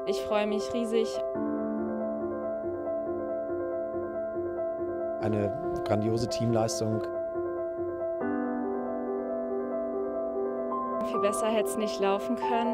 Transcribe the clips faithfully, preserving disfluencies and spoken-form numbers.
Ich freue mich riesig. Eine grandiose Teamleistung. Viel besser hätte es nicht laufen können.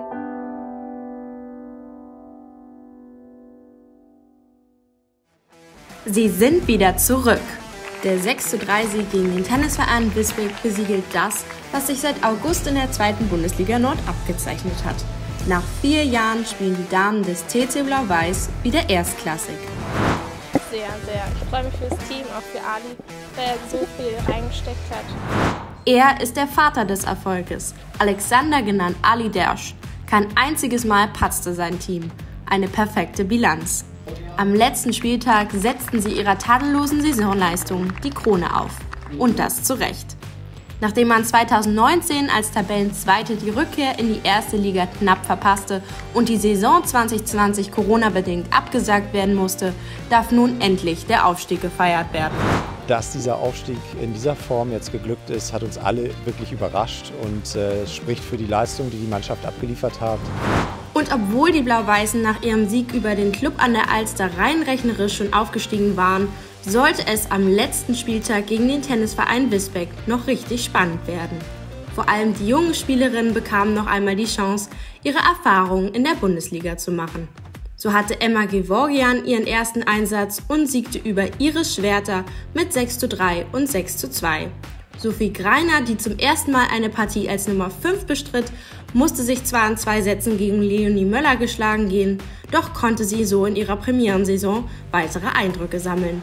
Sie sind wieder zurück. Der sechs zu drei Sieg gegen den Tennisverein Visbek besiegelt das, was sich seit August in der zweiten Bundesliga Nord abgezeichnet hat. Nach vier Jahren spielen die Damen des T C Blau-Weiß wieder erstklassig. Sehr, sehr. Ich freue mich fürs Team, auch für Ali, weil er so viel reingesteckt hat. Er ist der Vater des Erfolges. Alexander, genannt Ali Dersch. Kein einziges Mal patzte sein Team. Eine perfekte Bilanz. Am letzten Spieltag setzten sie ihrer tadellosen Saisonleistung die Krone auf. Und das zu Recht. Nachdem man zweitausendneunzehn als Tabellenzweite die Rückkehr in die erste Liga knapp verpasste und die Saison zwanzig zwanzig Corona-bedingt abgesagt werden musste, darf nun endlich der Aufstieg gefeiert werden. Dass dieser Aufstieg in dieser Form jetzt geglückt ist, hat uns alle wirklich überrascht und äh, spricht für die Leistung, die die Mannschaft abgeliefert hat. Und obwohl die Blau-Weißen nach ihrem Sieg über den Klub an der Alster rein rechnerisch schon aufgestiegen waren, sollte es am letzten Spieltag gegen den Tennisverein Visbek noch richtig spannend werden. Vor allem die jungen Spielerinnen bekamen noch einmal die Chance, ihre Erfahrungen in der Bundesliga zu machen. So hatte Emma Gevorgian ihren ersten Einsatz und siegte über Iris Schwerter mit sechs zu drei und sechs zu zwei. Sophie Greiner, die zum ersten Mal eine Partie als Nummer fünf bestritt, musste sich zwar in zwei Sätzen gegen Leonie Möller geschlagen gehen, doch konnte sie so in ihrer Premierensaison weitere Eindrücke sammeln.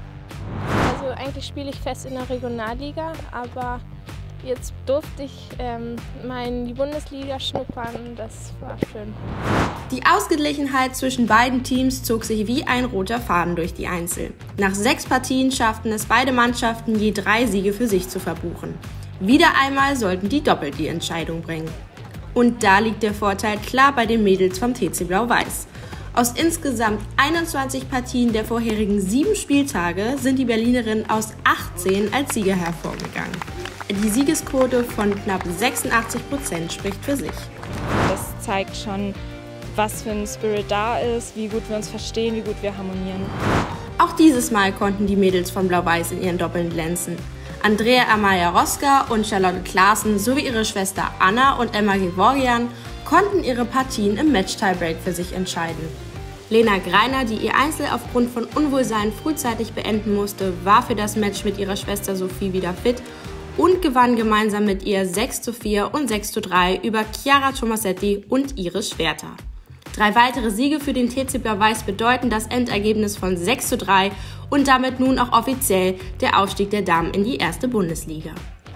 Also eigentlich spiele ich fest in der Regionalliga, aber jetzt durfte ich ähm, mal in die Bundesliga schnuppern, das war schön. Die Ausgeglichenheit zwischen beiden Teams zog sich wie ein roter Faden durch die Einzel. Nach sechs Partien schafften es beide Mannschaften, je drei Siege für sich zu verbuchen. Wieder einmal sollten die doppelt die Entscheidung bringen. Und da liegt der Vorteil klar bei den Mädels vom T C Blau-Weiß. Aus insgesamt einundzwanzig Partien der vorherigen sieben Spieltage sind die Berlinerinnen aus achtzehn als Sieger hervorgegangen. Die Siegesquote von knapp sechsundachtzig Prozent spricht für sich. Das zeigt schon, was für ein Spirit da ist, wie gut wir uns verstehen, wie gut wir harmonieren. Auch dieses Mal konnten die Mädels von Blau-Weiß in ihren Doppeln glänzen. Andrea Amalia Roska und Charlotte Klaassen sowie ihre Schwester Anna und Emma Gevorgian konnten ihre Partien im Match-Tiebreak für sich entscheiden. Lena Greiner, die ihr Einzel aufgrund von Unwohlsein frühzeitig beenden musste, war für das Match mit ihrer Schwester Sophie wieder fit und gewann gemeinsam mit ihr sechs zu vier und sechs zu drei über Chiara Tomasetti und Iris Schwerter. Drei weitere Siege für den T C Blau-Weiß bedeuten das Endergebnis von sechs zu drei und damit nun auch offiziell der Aufstieg der Damen in die erste Bundesliga.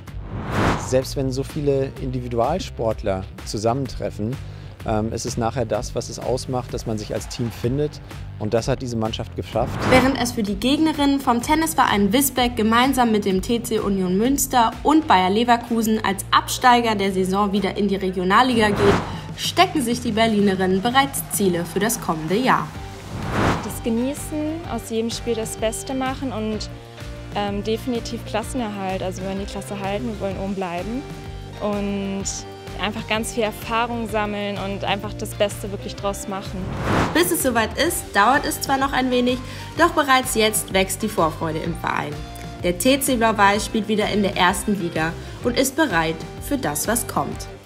Selbst wenn so viele Individualsportler zusammentreffen, ähm, ist es nachher das, was es ausmacht, dass man sich als Team findet. Und das hat diese Mannschaft geschafft. Während es für die Gegnerinnen vom Tennisverein Visbek gemeinsam mit dem T C Union Münster und Bayer Leverkusen als Absteiger der Saison wieder in die Regionalliga geht, stecken sich die Berlinerinnen bereits Ziele für das kommende Jahr. Das Genießen, aus jedem Spiel das Beste machen und ähm, definitiv Klassenerhalt. Also wir wollen die Klasse halten, wir wollen oben bleiben und einfach ganz viel Erfahrung sammeln und einfach das Beste wirklich draus machen. Bis es soweit ist, dauert es zwar noch ein wenig, doch bereits jetzt wächst die Vorfreude im Verein. Der T C Blau-Weiß spielt wieder in der ersten Liga und ist bereit für das, was kommt.